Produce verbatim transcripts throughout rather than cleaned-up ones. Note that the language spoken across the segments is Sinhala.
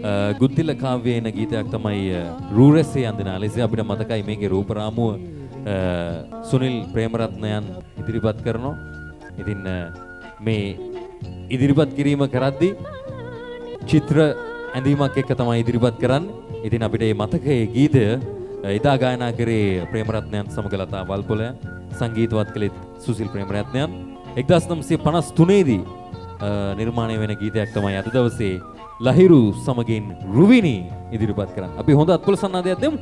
ගුත්තිල කාව්‍යයේ එන ගීතයක් තමයි රූරැස්සේ යන්දනා ලෙස අපිට මතකයි මේකේ රූපරාමුව සුනිල් ප්‍රේමරත්නයන් ඉදිරිපත් කරනවා. ඉතින් මේ ඉදිරිපත් කිරීම කරද්දී චිත්‍ර ඇඳීමක් එක්ක තමයි ඉදිරිපත් කරන්නේ. ඉතින් අපිට මේ මතකයේ ගීතය ඉදා ගායනා කරේ ප්‍රේමරත්නයන් සමග ලතා වල්පොලයන්, සංගීතවත් කළේ සුසිල් ප්‍රේමරත්නයන්. එක්දාස් නවසිය පනස් තුනේ දී නිර්මාණය වෙන ගීතයක් තමයි අද දවසේ ලහිරු සමගින් රුවිනි ඉදිරිපත් කරන්නේ. අපි හොඳ අත්පොල සන්නාදයක් දෙමු.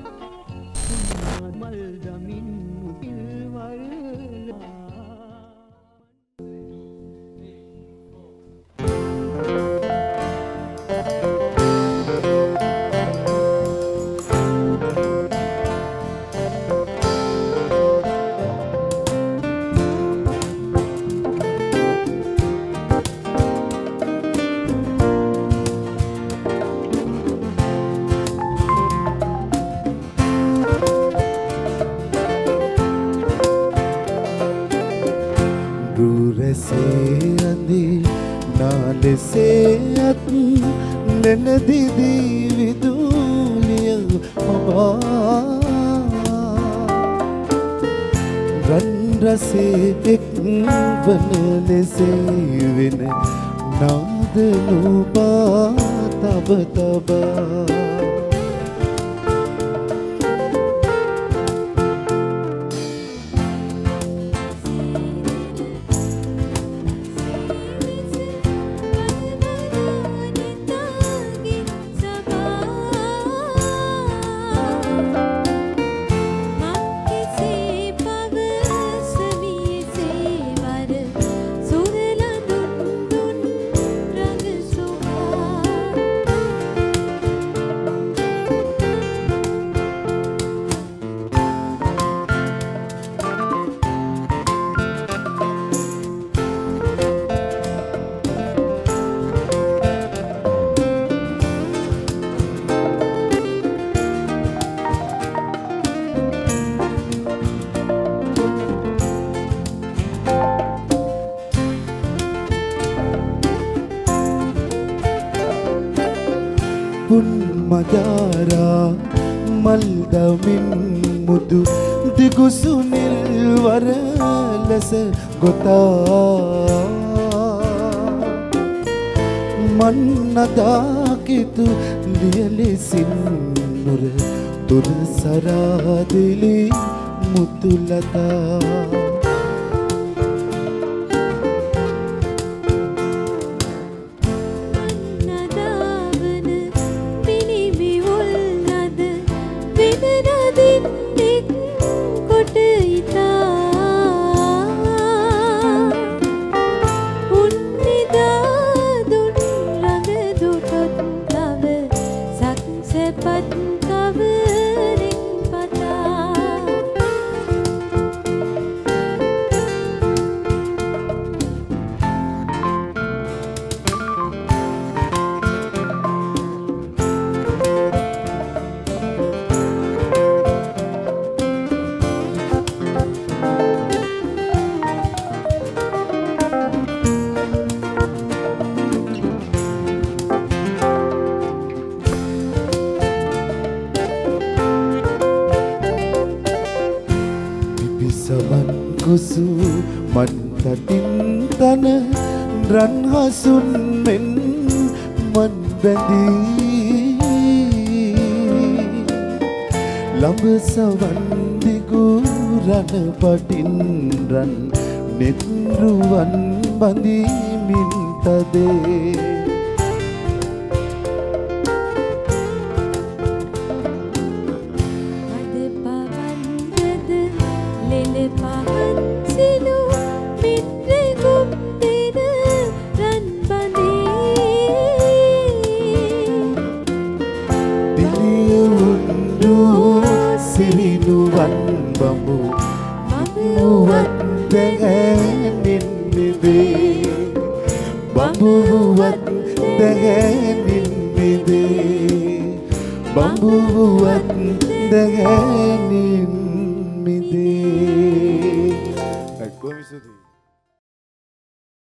Madara maldamin mudu digusunil waralasa gota mannada kitu diyalisin nur tur saradili mutulata Kusu mantatin tanah ran hasun men manbandi lambe sawan diguran patin ran netruwan bandi minta de bambu buat dengenin mimpi bambu buat dengenin mimpi bambu buat dengenin mimpi.